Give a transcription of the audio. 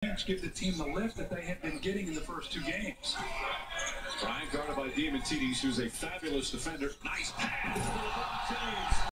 give the team the lift that they had been getting in the first two games. Bryant guarded by Diamantidis, who's a fabulous defender. Nice pass.